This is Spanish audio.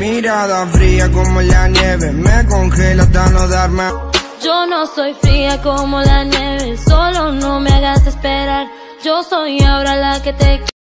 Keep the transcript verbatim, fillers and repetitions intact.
Mirada fría como la nieve, me congela hasta no dar más. Yo no soy fría como la nieve, solo no me hagas esperar. Yo soy ahora la que te